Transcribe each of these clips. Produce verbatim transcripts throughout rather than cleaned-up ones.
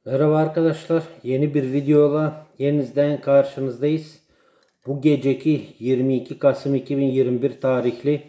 Merhaba arkadaşlar, yeni bir videoyla yeniden karşınızdayız. Bu geceki yirmi iki Kasım iki bin yirmi bir tarihli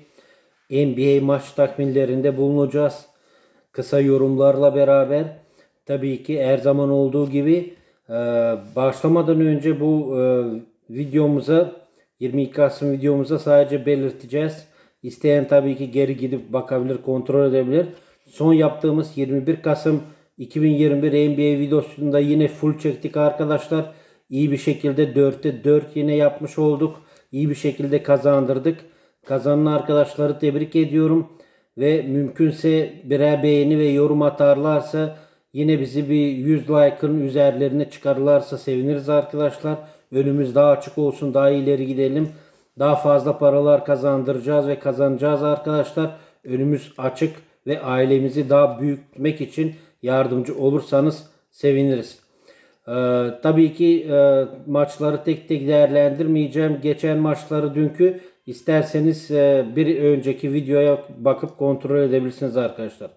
N B A maç tahminlerinde bulunacağız. Kısa yorumlarla beraber. Tabii ki her zaman olduğu gibi e, başlamadan önce bu e, videomuza yirmi iki Kasım videomuza sadece belirteceğiz. İsteyen tabii ki geri gidip bakabilir, kontrol edebilir. Son yaptığımız yirmi bir Kasım iki bin yirmi bir N B A videosunda yine full çektik arkadaşlar. İyi bir şekilde dörtte dört yine yapmış olduk. İyi bir şekilde kazandırdık. Kazanan arkadaşları tebrik ediyorum. Ve mümkünse birer beğeni ve yorum atarlarsa, yine bizi bir yüz like'ın üzerlerine çıkarırlarsa seviniriz arkadaşlar. Önümüz daha açık olsun, daha ileri gidelim. Daha fazla paralar kazandıracağız ve kazanacağız arkadaşlar. Önümüz açık ve ailemizi daha büyütmek için yardımcı olursanız seviniriz. Ee, tabii ki e, maçları tek tek değerlendirmeyeceğim. Geçen maçları dünkü isterseniz e, bir önceki videoya bakıp kontrol edebilirsiniz arkadaşlar.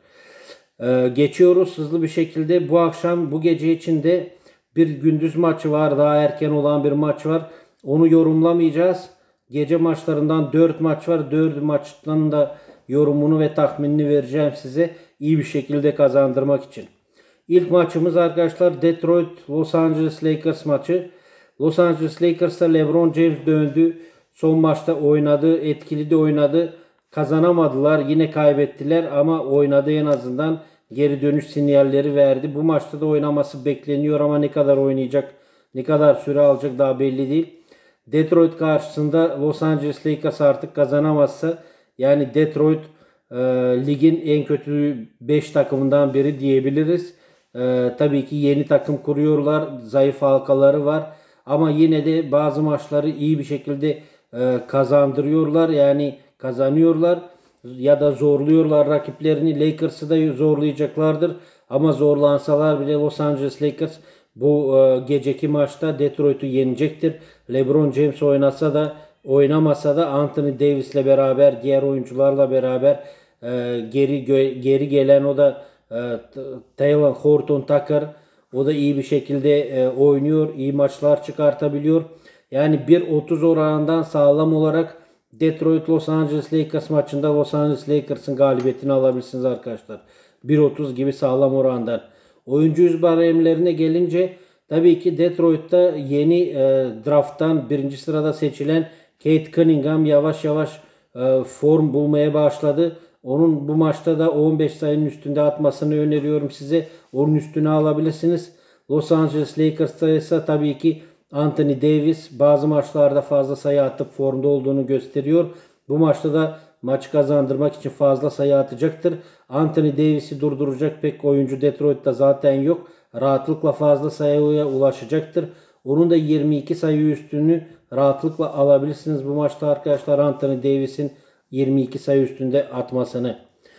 Ee, geçiyoruz hızlı bir şekilde. Bu akşam, bu gece içinde bir gündüz maçı var. Daha erken olan bir maç var. Onu yorumlamayacağız. Gece maçlarından dört maç var. dört maçtan da yorumunu ve tahminini vereceğim size, iyi bir şekilde kazandırmak için. İlk maçımız arkadaşlar Detroit Los Angeles Lakers maçı. Los Angeles Lakers'a LeBron James döndü. Son maçta oynadı, etkili de oynadı. Kazanamadılar, yine kaybettiler ama oynadı, en azından geri dönüş sinyalleri verdi. Bu maçta da oynaması bekleniyor ama ne kadar oynayacak, ne kadar süre alacak daha belli değil. Detroit karşısında Los Angeles Lakers artık kazanamazsa, yani Detroit e, ligin en kötü beş takımından biri diyebiliriz. E, tabii ki yeni takım kuruyorlar, zayıf halkaları var ama yine de bazı maçları iyi bir şekilde e, kazandırıyorlar, yani kazanıyorlar ya da zorluyorlar rakiplerini. Lakers'ı da zorlayacaklardır ama zorlansalar bile Los Angeles Lakers bu e, geceki maçta Detroit'u yenecektir. LeBron James oynasa da oynamasa da Anthony Davis'le beraber, diğer oyuncularla beraber e, geri geri gelen o da e, Talen Horton Tucker, o da iyi bir şekilde e, oynuyor, iyi maçlar çıkartabiliyor. Yani bir otuz oranından sağlam olarak Detroit Los Angeles Lakers maçında Los Angeles Lakers'ın galibiyetini alabilirsiniz arkadaşlar. bir otuz gibi sağlam orandan. Oyuncu yüz baremlerine gelince, tabii ki Detroit'ta yeni e, drafttan birinci sırada seçilen Cade Cunningham yavaş yavaş e, form bulmaya başladı. Onun bu maçta da on beş sayının üstünde atmasını öneriyorum size. Onun üstüne alabilirsiniz. Los Angeles Lakers'ta ise tabii ki Anthony Davis bazı maçlarda fazla sayı atıp formda olduğunu gösteriyor. Bu maçta da maçı kazandırmak için fazla sayı atacaktır. Anthony Davis'i durduracak pek oyuncu Detroit'ta zaten yok. Rahatlıkla fazla sayıya ulaşacaktır. Onun da yirmi iki sayı üstünü rahatlıkla alabilirsiniz bu maçta arkadaşlar, Anthony Davis'in yirmi iki sayı üstünde atmasını.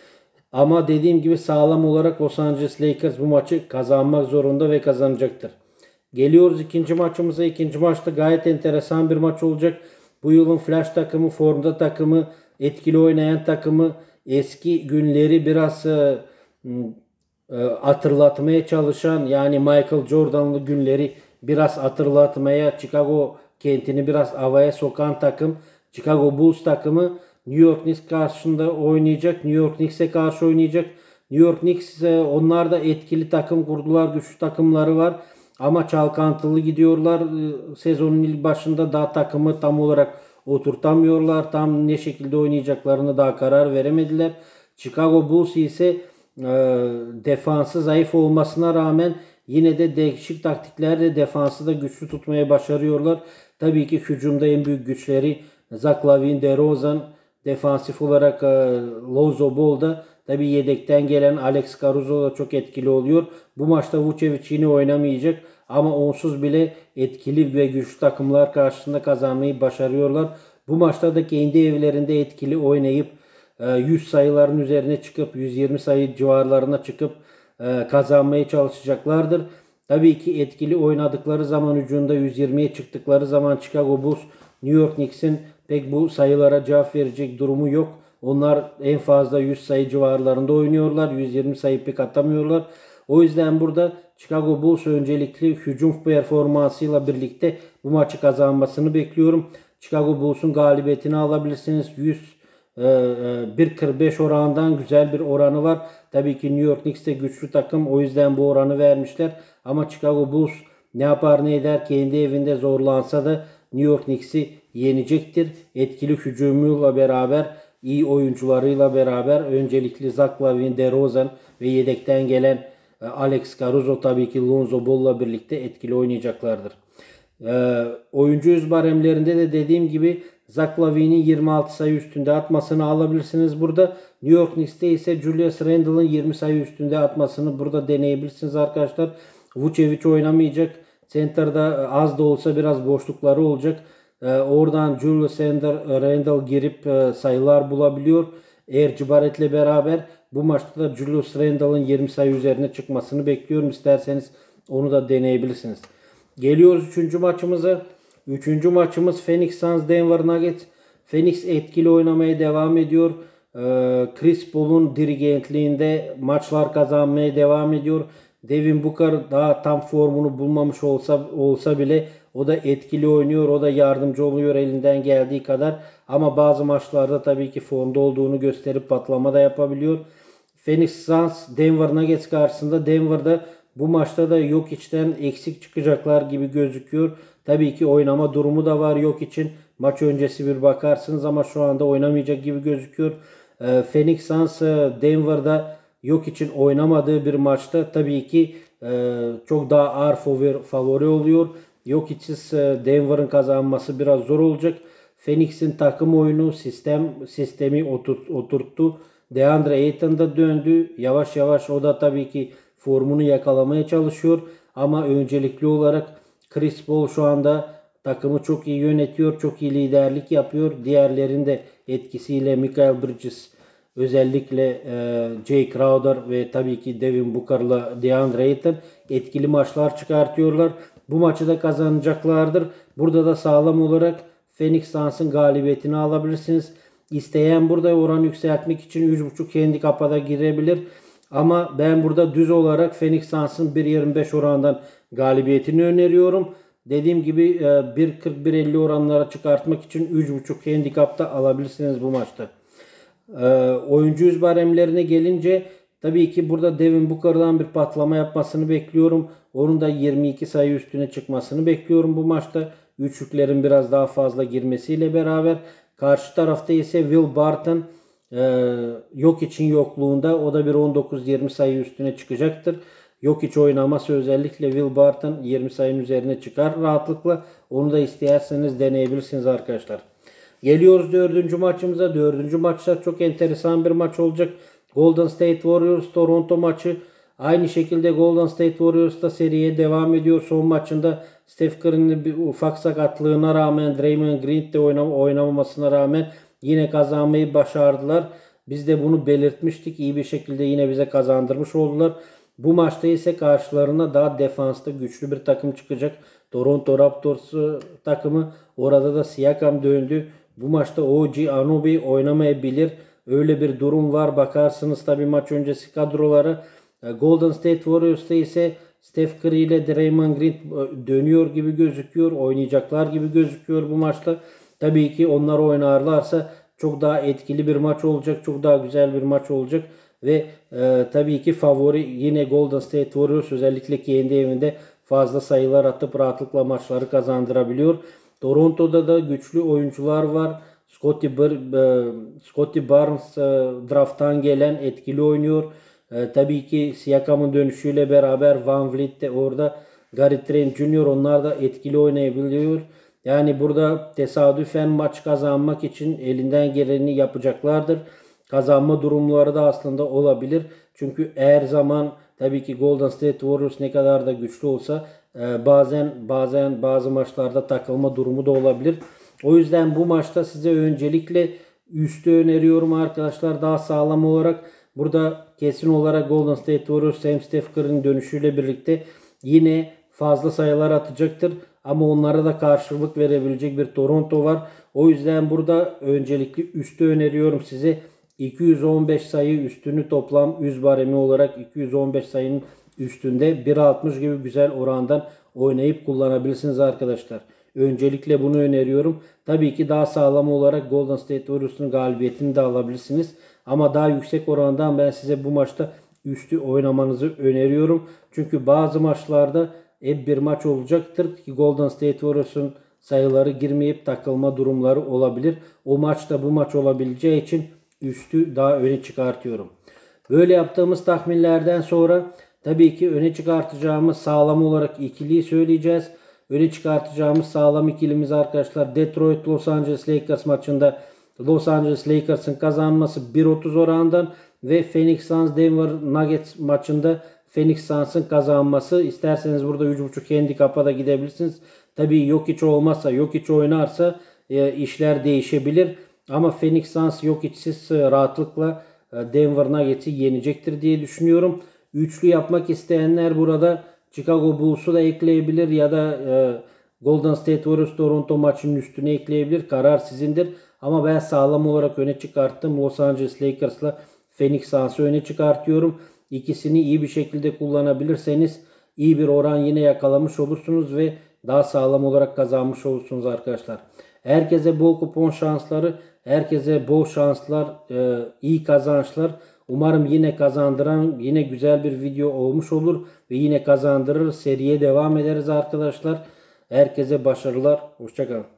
Ama dediğim gibi sağlam olarak Los Angeles Lakers bu maçı kazanmak zorunda ve kazanacaktır. Geliyoruz ikinci maçımıza. İkinci maçta gayet enteresan bir maç olacak. Bu yılın flash takımı, formda takımı, etkili oynayan takımı, eski günleri biraz e, e, hatırlatmaya çalışan, yani Michael Jordan'lı günleri biraz hatırlatmaya, Chicago kentini biraz havaya sokan takım Chicago Bulls takımı New York Knicks karşısında oynayacak. New York Knicks'e karşı oynayacak. New York Knicks, e, onlar da etkili takım kurdular, güçlü takımları var. Ama çalkantılı gidiyorlar. Sezonun ilk başında daha takımı tam olarak oturtamıyorlar. Tam ne şekilde oynayacaklarını daha karar veremediler. Chicago Bulls ise e, defansı zayıf olmasına rağmen yine de değişik taktiklerle defansı da güçlü tutmaya başarıyorlar. Tabii ki hücumda en büyük güçleri Zach LaVine, DeRozan, defansif olarak e, Lonzo Ball da, tabii yedekten gelen Alex Caruso da çok etkili oluyor. Bu maçta Vucevic yine oynamayacak ama onsuz bile etkili ve güçlü takımlar karşısında kazanmayı başarıyorlar. Bu maçta da kendi evlerinde etkili oynayıp yüz sayıların üzerine çıkıp yüz yirmi sayı civarlarına çıkıp kazanmaya çalışacaklardır. Tabii ki etkili oynadıkları zaman, hücumda yüz yirmiye çıktıkları zaman Chicago Bulls, New York Knicks'in pek bu sayılara cevap verecek durumu yok. Onlar en fazla yüz sayı civarlarında oynuyorlar. yüz yirmi sayı pek atamıyorlar. O yüzden burada Chicago Bulls öncelikli hücum performansıyla birlikte bu maçı kazanmasını bekliyorum. Chicago Bulls'un galibiyetini alabilirsiniz. yüz bir kırk beş oranından güzel bir oranı var. Tabii ki New York Knicks de güçlü takım. O yüzden bu oranı vermişler. Ama Chicago Bulls ne yapar ne eder kendi evinde zorlansa da New York Knicks'i yenecektir. Etkili hücumuyla beraber, iyi oyuncularıyla beraber öncelikli Zach LaVine, DeRozan ve yedekten gelen Alex Caruso, tabii ki Lonzo Ball'la birlikte etkili oynayacaklardır. Ee, oyuncu yüz baremlerinde de dediğim gibi Zach LaVine'in yirmi altı sayı üstünde atmasını alabilirsiniz burada. New York Knicks'te ise Julius Randle'ın yirmi sayı üstünde atmasını burada deneyebilirsiniz arkadaşlar. Vucevic oynamayacak. Center'da az da olsa biraz boşlukları olacak. Ee, oradan Julius Randle girip e, sayılar bulabiliyor. R J Barrett'le beraber bu maçta da Julius Randle'ın yirmi sayı üzerine çıkmasını bekliyorum. İsterseniz onu da deneyebilirsiniz. Geliyoruz üçüncü maçımıza. Üçüncü maçımız Phoenix Suns Denver Nuggets. Phoenix etkili oynamaya devam ediyor. Ee, Chris Paul'un dirigentliğinde maçlar kazanmaya devam ediyor. Devin Booker daha tam formunu bulmamış olsa olsa bile o da etkili oynuyor. O da yardımcı oluyor elinden geldiği kadar. Ama bazı maçlarda tabii ki formda olduğunu gösterip patlama da yapabiliyor. Phoenix Suns Denver Nuggets karşısında, Denver'da bu maçta da Jokic'ten eksik çıkacaklar gibi gözüküyor. Tabii ki oynama durumu da var yok için. Maç öncesi bir bakarsınız ama şu anda oynamayacak gibi gözüküyor. Ee, Phoenix Suns Denver'da yok için oynamadığı bir maçta tabii ki e, çok daha ağır favori oluyor. Yok içsiz Denver'ın kazanması biraz zor olacak. Phoenix'in takım oyunu sistem sistemi oturt, oturttu. DeAndre Ayton da döndü. Yavaş yavaş o da tabii ki formunu yakalamaya çalışıyor. Ama öncelikli olarak Chris Paul şu anda takımı çok iyi yönetiyor. Çok iyi liderlik yapıyor. Diğerlerinin de etkisiyle Michael Bridges, özellikle e, Jay Crowder ve tabii ki Devin Booker'la DeAndre Ayton etkili maçlar çıkartıyorlar. Bu maçı da kazanacaklardır. Burada da sağlam olarak Phoenix Suns'ın galibiyetini alabilirsiniz. İsteyen burada oran yükseltmek için üç buçuk handikapa da girebilir. Ama ben burada düz olarak Phoenix Suns'ın bir yirmi beş orandan galibiyetini öneriyorum. Dediğim gibi bir kırk bir elli oranlara çıkartmak için üç buçuk handikapta alabilirsiniz bu maçta. Oyuncu yüz baremlerine gelince tabii ki burada Devin Booker'dan bir patlama yapmasını bekliyorum. Onun da yirmi iki sayı üstüne çıkmasını bekliyorum bu maçta. Üçlüklerin biraz daha fazla girmesiyle beraber. Karşı tarafta ise Will Barton Ee, yok için yokluğunda o da bir on dokuz yirmi sayı üstüne çıkacaktır. Yok iç oynaması özellikle Will Barton yirmi sayının üzerine çıkar rahatlıkla. Onu da isterseniz deneyebilirsiniz arkadaşlar. Geliyoruz dördüncü maçımıza. Dördüncü maçta çok enteresan bir maç olacak. Golden State Warriors Toronto maçı. Aynı şekilde Golden State Warriors da seriye devam ediyor. Son maçında Steph Curry'nin bir ufak sakatlığına rağmen, Draymond Green de oynam oynamamasına rağmen yine kazanmayı başardılar. Biz de bunu belirtmiştik. İyi bir şekilde yine bize kazandırmış oldular. Bu maçta ise karşılarına daha defansta güçlü bir takım çıkacak. Toronto Raptors takımı. Orada da Siakam döndü. Bu maçta O G Anunoby oynamayabilir. Öyle bir durum var. Bakarsınız tabii maç öncesi kadrolara. Golden State Warriors'ta ise Steph Curry ile Draymond Green dönüyor gibi gözüküyor. Oynayacaklar gibi gözüküyor bu maçta. Tabii ki onlar oynarlarsa çok daha etkili bir maç olacak. Çok daha güzel bir maç olacak. Ve e, tabii ki favori yine Golden State Warriors, özellikle kendi evinde fazla sayılar atıp rahatlıkla maçları kazandırabiliyor. Toronto'da da güçlü oyuncular var. Scotty, Bar e, Scotty Barnes e, draft'tan gelen etkili oynuyor. E, tabii ki Siakam'ın dönüşüyle beraber Van Vliet de orada, Gary Trent Junior onlar da etkili oynayabiliyor. Yani burada tesadüfen maç kazanmak için elinden geleni yapacaklardır. Kazanma durumları da aslında olabilir. Çünkü her zaman tabii ki Golden State Warriors ne kadar da güçlü olsa bazen bazen bazı maçlarda takılma durumu da olabilir. O yüzden bu maçta size öncelikle üstü öneriyorum arkadaşlar, daha sağlam olarak. Burada kesin olarak Golden State Warriors hem Steph Curry'nin dönüşüyle birlikte yine fazla sayılar atacaktır. Ama onlara da karşılık verebilecek bir Toronto var. O yüzden burada öncelikli üstü öneriyorum size. iki yüz on beş sayı üstünü toplam yüz baremi olarak iki yüz on beş sayının üstünde bir altmış gibi güzel orandan oynayıp kullanabilirsiniz arkadaşlar. Öncelikle bunu öneriyorum. Tabii ki daha sağlam olarak Golden State Warriors'un galibiyetini de alabilirsiniz. Ama daha yüksek orandan ben size bu maçta üstü oynamanızı öneriyorum. Çünkü bazı maçlarda hep bir maç olacaktır ki Golden State Warriors'un sayıları girmeyip takılma durumları olabilir. O maçta bu maç olabileceği için üstü daha öne çıkartıyorum. Böyle yaptığımız tahminlerden sonra tabii ki öne çıkartacağımız sağlam olarak ikiliyi söyleyeceğiz. Öne çıkartacağımız sağlam ikilimiz arkadaşlar Detroit Los Angeles Lakers maçında Los Angeles Lakers'ın kazanması bir otuz oranından ve Phoenix Suns Denver Nuggets maçında Phoenix Suns'ın kazanması. İsterseniz burada üç buçuk handikapa da gidebilirsiniz. Tabii Jokic olmazsa, Jokic oynarsa e, işler değişebilir. Ama Phoenix Suns Jokic'siz e, rahatlıkla e, Denver Nuggets'i yenecektir diye düşünüyorum. Üçlü yapmak isteyenler burada Chicago Bulls'u da ekleyebilir ya da e, Golden State Warriors Toronto maçının üstüne ekleyebilir. Karar sizindir. Ama ben sağlam olarak öne çıkarttım. Los Angeles Lakers'la Phoenix Suns'ı öne çıkartıyorum. İkisini iyi bir şekilde kullanabilirseniz iyi bir oran yine yakalamış olursunuz ve daha sağlam olarak kazanmış olursunuz arkadaşlar. Herkese bol kupon şansları, herkese bol şanslar, e, iyi kazançlar. Umarım yine kazandıran, yine güzel bir video olmuş olur ve yine kazandırır. Seriye devam ederiz arkadaşlar. Herkese başarılar. Hoşça kalın.